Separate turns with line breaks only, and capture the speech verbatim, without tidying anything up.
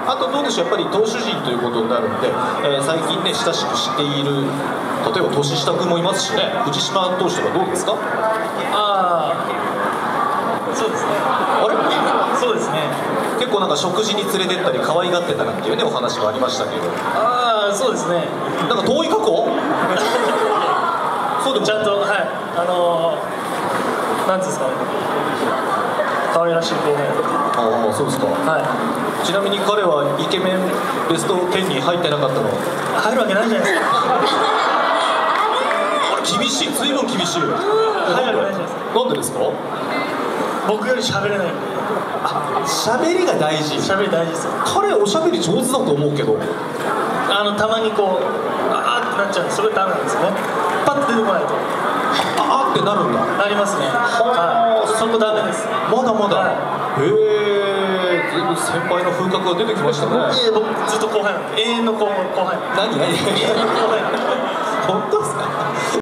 あとどうでしょう、やっぱり投手陣ということになるので、えー、最近ね親しくしている例えば年下君もいますしね、藤島投手とかどうですか？
ああ、そうですね。
あれ
そうですね。
結構なんか食事に連れてったり可愛がってたなんていうねお話もありましたけど。
ああ、そうですね。
なんか遠い過去そうでも
ちゃんと、はい、あのー、なんていうんですかね、可愛らしい子ね。
ああ、そうですか。
はい。
ちなみに彼はイケメンベストじゅうに入ってなかったの？
入るわけないじゃないですか。
あれ厳しい、随分厳しい。入る
わけないじゃないですか。
なんでですか？
僕より喋れないんで。
あ、喋りが大事。
喋り大事ですよ。
彼おしゃべり上手だと思うけど、
あのたまにこうあーってなっちゃう、それダメなんですよね。パッと出てこないと
ああってなるんだ。
なりますね。はい、そこダメです。
まだまだ、
はい、
へえ、随分先輩の風格が出てきましたね。
いえ、僕ずっと後輩なんで、永遠の後輩。
何何
永遠の後輩なんで